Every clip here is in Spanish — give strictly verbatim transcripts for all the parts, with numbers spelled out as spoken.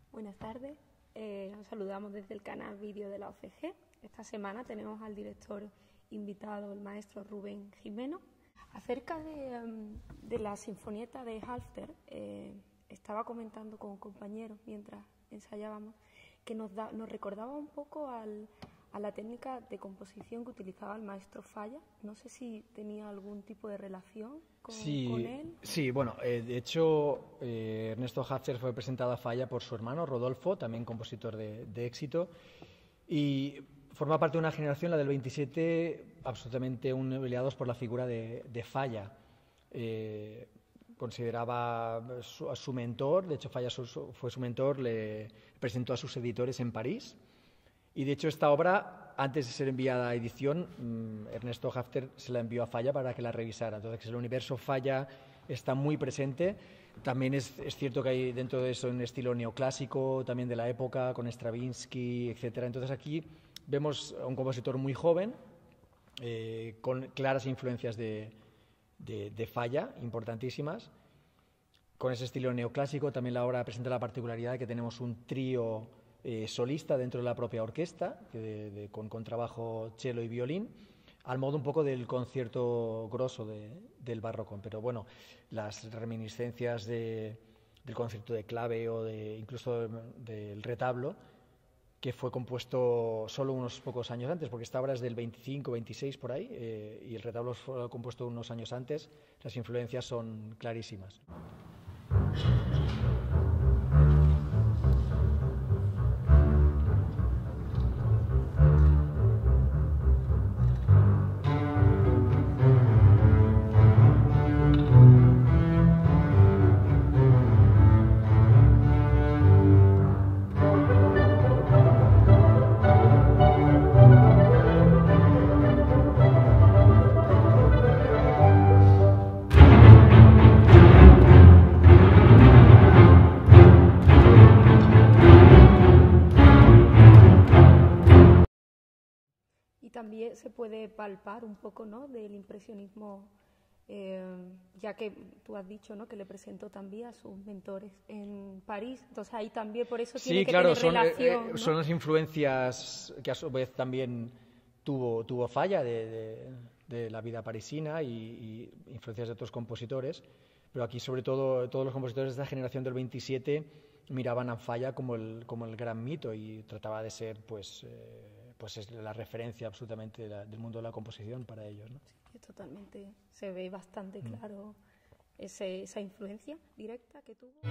Buenas tardes, eh, os saludamos desde el canal Vídeo de la O C G. Esta semana tenemos al director invitado, el maestro Rubén Jimeno. Acerca de, um, de la sinfonieta de Halfter, eh, estaba comentando con compañeros mientras ensayábamos que nos, da, nos recordaba un poco al, a la técnica de composición que utilizaba el maestro Falla. No sé si tenía algún tipo de relación con, sí, con él. Sí, bueno, eh, de hecho eh, Ernesto Halfter fue presentado a Falla por su hermano Rodolfo, también compositor de, de éxito, y forma parte de una generación, la del veintisiete, absolutamente univelados por la figura de, de Falla. Eh, consideraba a su, a su mentor, de hecho Falla su, su, fue su mentor, le presentó a sus editores en París, y de hecho esta obra, antes de ser enviada a edición, mmm, Ernesto Halfter se la envió a Falla para que la revisara. Entonces el universo Falla está muy presente. También es, es cierto que hay dentro de eso un estilo neoclásico, también de la época, con Stravinsky, etcétera. Entonces aquí vemos a un compositor muy joven, eh, con claras influencias de, de, de Falla, importantísimas. Con ese estilo neoclásico, también la obra presenta la particularidad de que tenemos un trío eh, solista dentro de la propia orquesta, que de, de, con contrabajo, cello y violín, al modo un poco del concierto grosso de, del barroco. Pero bueno, las reminiscencias de, del concierto de clave o de, incluso del, del retablo, que fue compuesto solo unos pocos años antes, porque esta obra es del veinticinco, veintiséis por ahí, eh, y el retablo fue compuesto unos años antes. Las influencias son clarísimas. También se puede palpar un poco, ¿no?, del impresionismo, eh, ya que tú has dicho, ¿no?, que le presentó también a sus mentores en París. Entonces ahí también por eso tiene sí, que claro, tener son, relación, eh, ¿no? son las influencias que a su vez también tuvo, tuvo Falla de, de, de la vida parisina y, y influencias de otros compositores. Pero aquí, sobre todo, todos los compositores de esta generación del veintisiete miraban a Falla como el, como el gran mito y trataba de ser, pues, eh, pues es la referencia absolutamente de la, del mundo de la composición para ellos, ¿no? Sí, totalmente. Se ve bastante claro mm. ese, esa influencia directa que tuvo.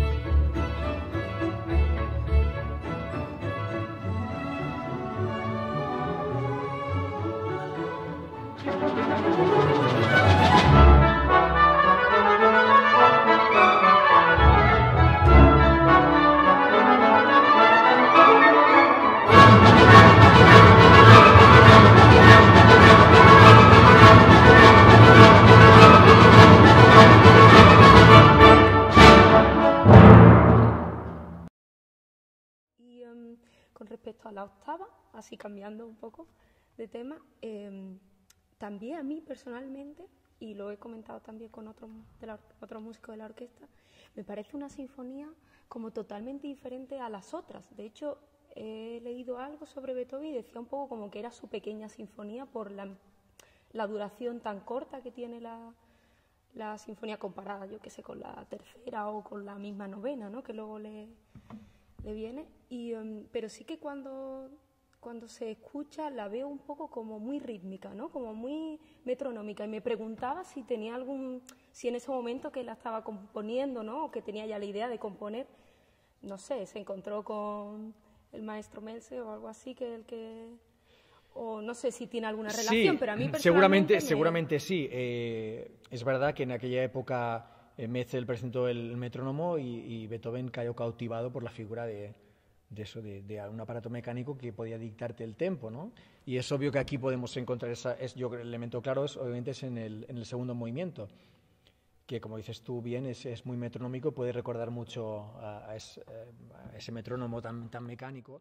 Con respecto a la octava, así cambiando un poco de tema, eh, también a mí personalmente, y lo he comentado también con otros de la, otro músicos de la orquesta, me parece una sinfonía como totalmente diferente a las otras. De hecho, he leído algo sobre Beethoven y decía un poco como que era su pequeña sinfonía por la, la duración tan corta que tiene la, la sinfonía comparada, yo que sé, con la tercera o con la misma novena, ¿no?, que luego le... le viene, y, um, pero sí que cuando, cuando se escucha la veo un poco como muy rítmica, ¿no?, como muy metronómica, y me preguntaba si tenía algún, si en ese momento que la estaba componiendo, ¿no?, o que tenía ya la idea de componer, no sé, se encontró con el maestro Melse o algo así, que el que, o no sé si tiene alguna relación, sí, pero a mí personalmente seguramente, me... seguramente sí. Eh, es verdad que en aquella época Eh, Metzel presentó el metrónomo y, y Beethoven cayó cautivado por la figura de, de eso, de, de un aparato mecánico que podía dictarte el tempo, ¿no? Y es obvio que aquí podemos encontrar esa, es, yo creo, el elemento claro es, obviamente es en el, en el segundo movimiento, que como dices tú bien es, es muy metronómico, puede recordar mucho a, a, es, a ese metrónomo tan, tan mecánico.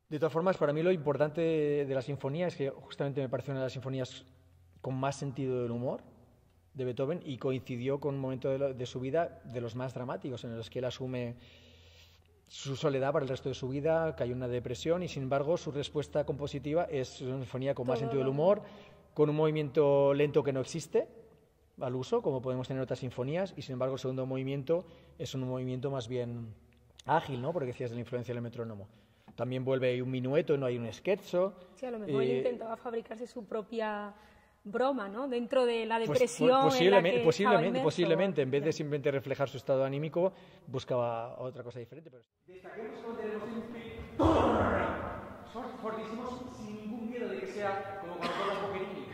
De todas formas, para mí lo importante de la sinfonía es que justamente me parece una de las sinfonías con más sentido del humor de Beethoven y coincidió con un momento de, lo, de su vida de los más dramáticos, en los que él asume su soledad para el resto de su vida, cayó en una depresión y sin embargo su respuesta compositiva es una sinfonía con más sentido del humor, con un movimiento lento que no existe al uso, como podemos tener otras sinfonías, y sin embargo el segundo movimiento es un movimiento más bien ágil, ¿no? Porque decías de la influencia del metrónomo. También vuelve hay un minueto, no hay un scherzo. Sí, a lo mejor eh, él intentaba fabricarse su propia broma, ¿no? Dentro de la Pues, depresión posiblemente, en la que posiblemente, estaba inmerso. posiblemente, en vez de Claro. simplemente reflejar su estado anímico, buscaba otra cosa diferente. Pero... Destaquemos cuando tenemos un pic fortísimos sin ningún miedo de que sea como cuando todas las boquerillas.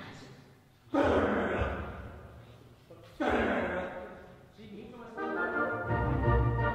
Sí, mucho más.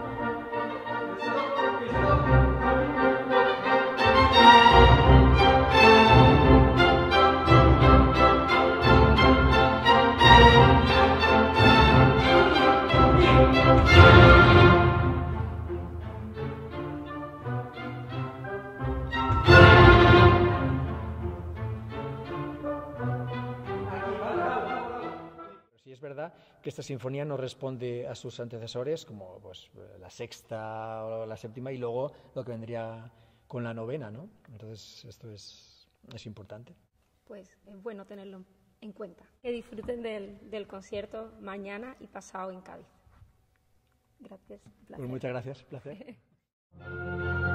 Sí es verdad que esta sinfonía no responde a sus antecesores, como pues, la sexta o la séptima, y luego lo que vendría con la novena, ¿no? Entonces, esto es, es importante. Pues es bueno tenerlo en cuenta. Que disfruten del, del concierto mañana y pasado en Cádiz. Gracias. Un placer. Pues muchas gracias, placer.